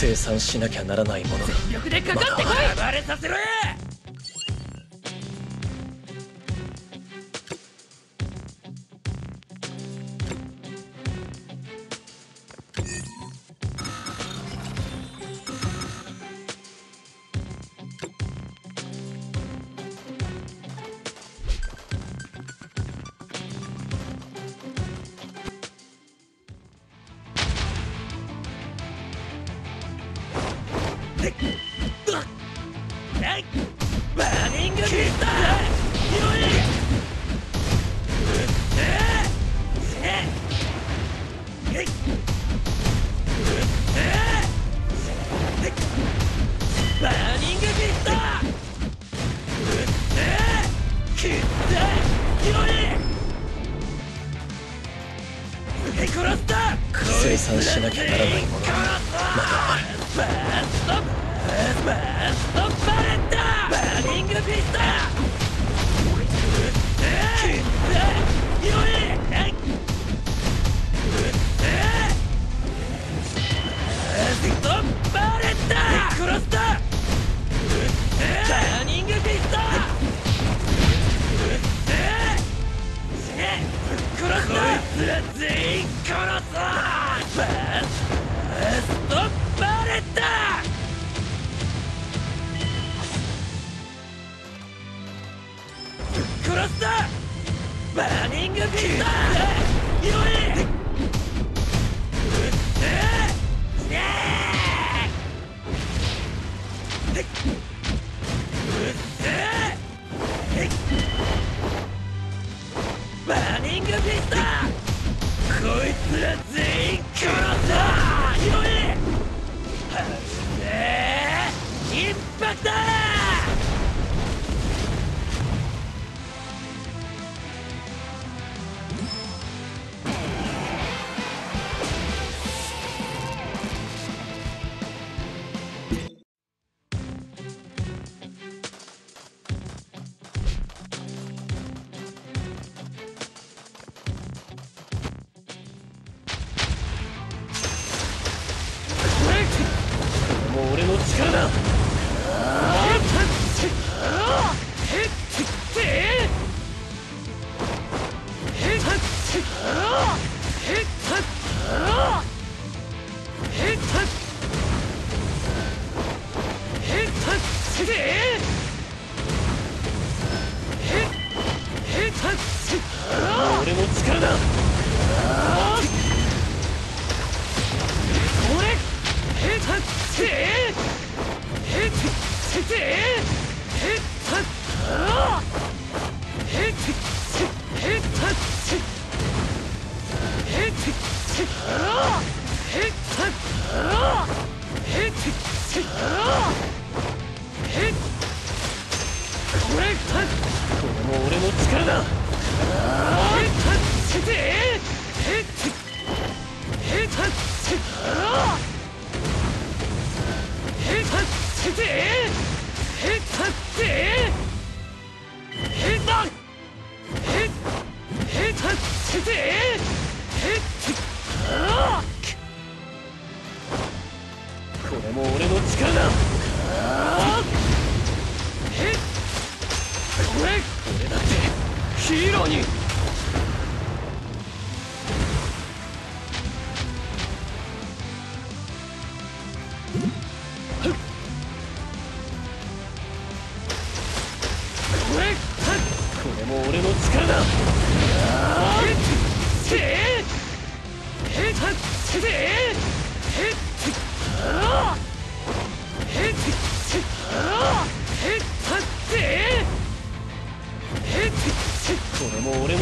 生産しなきゃならないものが全力でかかってこい。暴れさせろや。バーニングビスター広い。バーニングビスター広い。殺した。 生産しなきゃならないものがまだある。 バーストバレッター。バーニングビスター広い。バレッター殺した。バーニングビスター殺した。こいつら全員殺す。バーストバレッター殺した。バーニングビスター広い。バーニングビスターこいつら全員殺す。広い。インパクトー。 もう俺の力だ。俺の力だ。これも俺の力だ。これも俺の力だ。俺だってヒーローに。これも俺の力だ。これも俺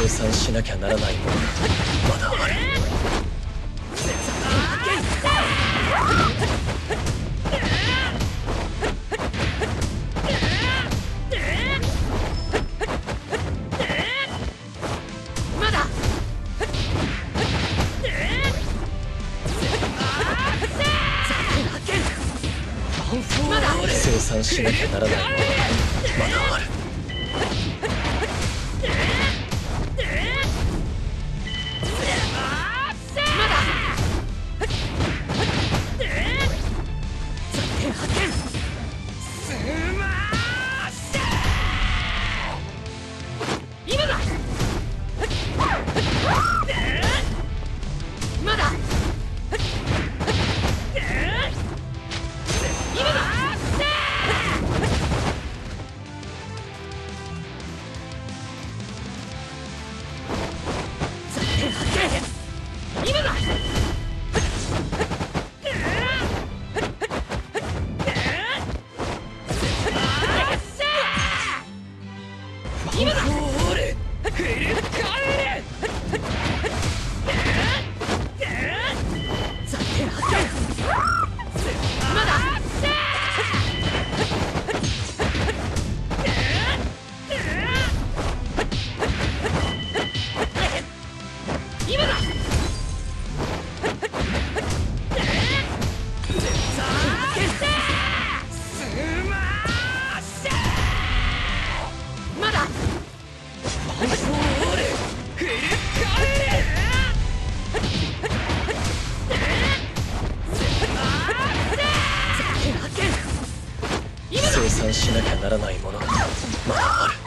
生産しなきゃならないものがまだある。生産しなきゃならないものがまだある。生産しなきゃならないものがまだある。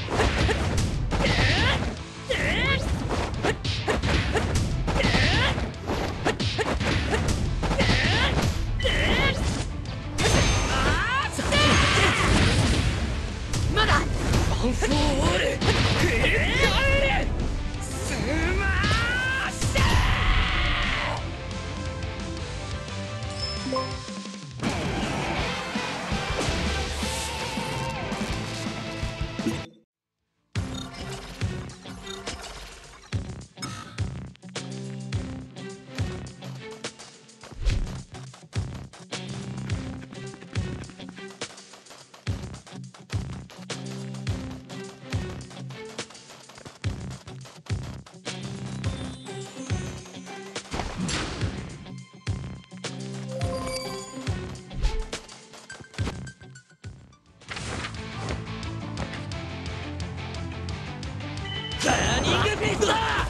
バーニングフィスト！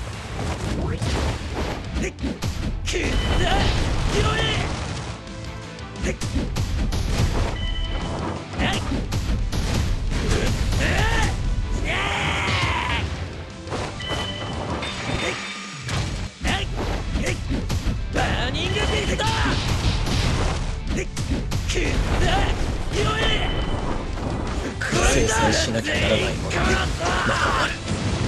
くんだ！広え！バーニングフィスト！くんだ！広え！生産しなきゃならないものがまだある。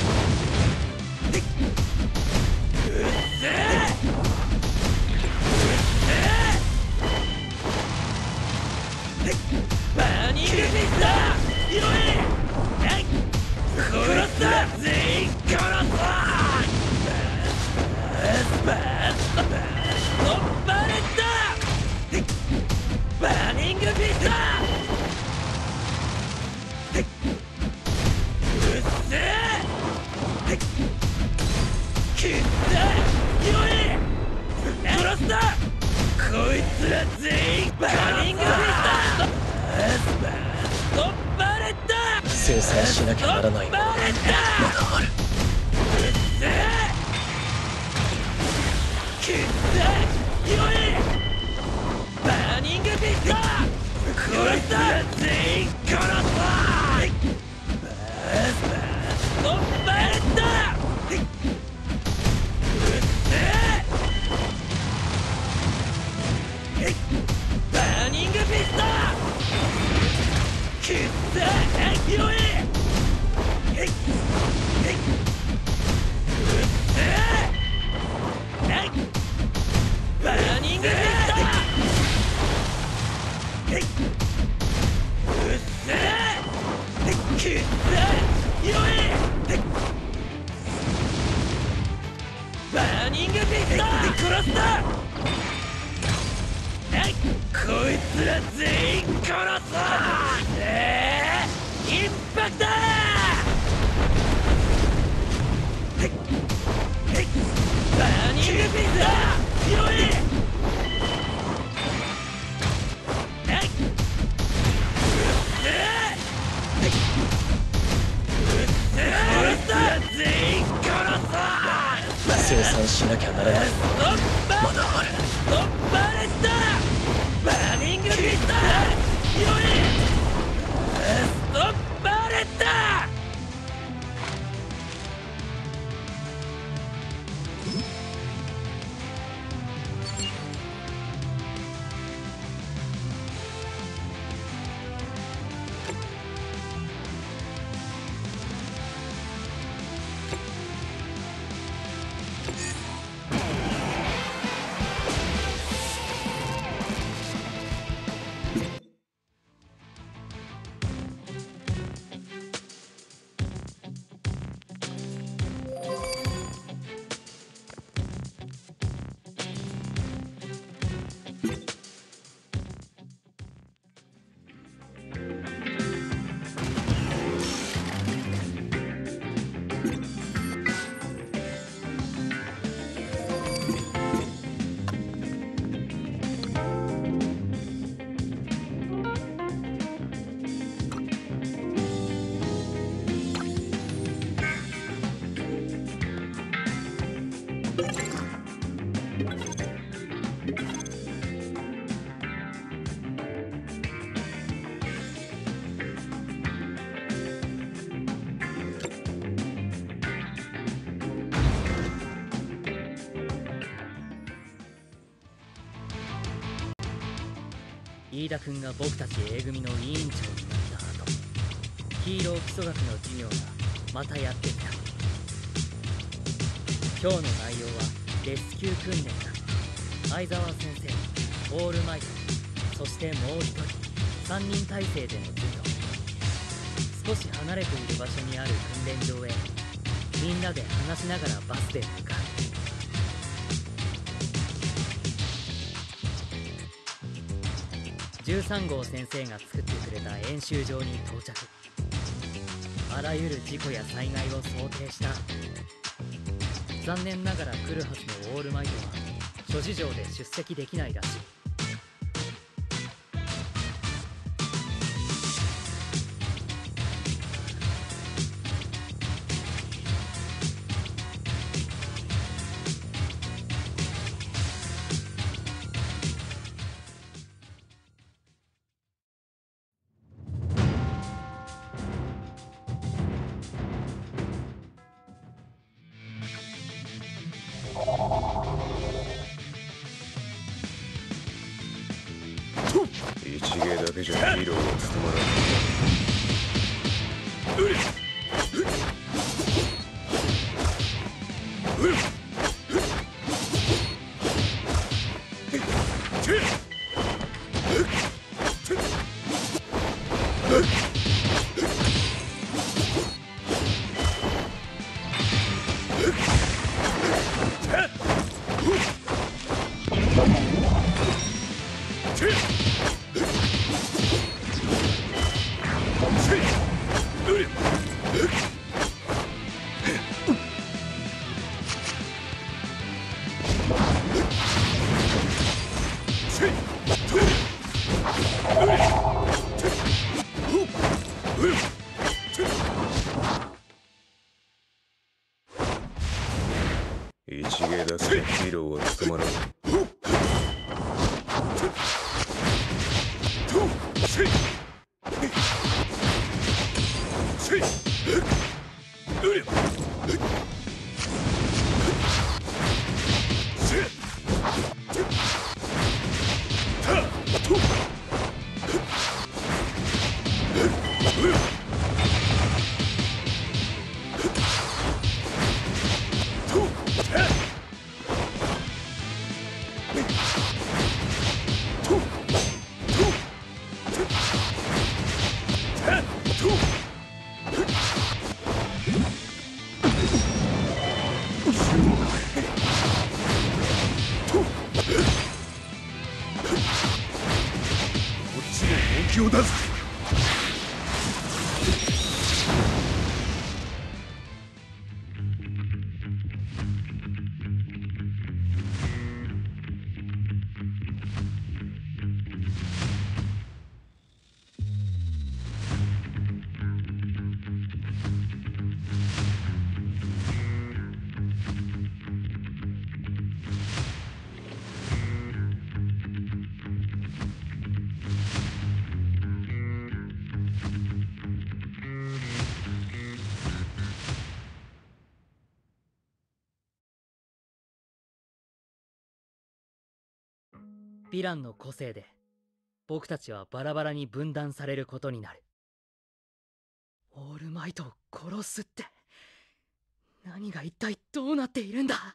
バーニングフィスト！広え！殺すぞ！全員殺すぞ！バレット！バーニングフィスト！うっせえ！くんだ！広え！殺すぞ！こいつら全員バーニングフィスト！バレット！生産しなきゃならないものがまだある。くんだ！広え！バーニングフィスト！こいつら全員殺すぞ！バレット！バーニングフィスト！くっだ！広え！バーニングフィスト！くっだ！広え！ 全員殺生産しなきゃならない。まだある。 ストッパーレッドバーニングフィストよいストッパーレッド飯田君が僕たち A 組の委員長になった後、ヒーロー基礎学の授業がまたやってきた。今日の内容はレスキュー訓練だ。相沢先生、オールマイト、そしてもう一人3人体制での授業。少し離れている場所にある訓練場へみんなで話しながらバスで向かう。13号先生が作ってくれた演習場に到着。あらゆる事故や災害を想定した。残念ながら来るはずのオールマイトは諸事情で出席できないらしい。 一芸だけじゃヒーローは務まらない。一芸だけじゃヒーローは務まらない。こっちで本気を出す。 ヴィランの個性で僕たちはバラバラに分断されることになる。オールマイトを殺すって何が一体どうなっているんだ。